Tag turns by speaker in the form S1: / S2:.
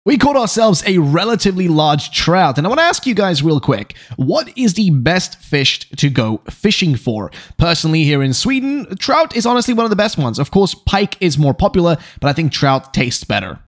S1: We caught ourselves a relatively large trout, and I want to ask you guys real quick, what is the best fish to go fishing for? Personally, here in Sweden, trout is honestly one of the best ones. Of course, pike is more popular, but I think trout tastes better.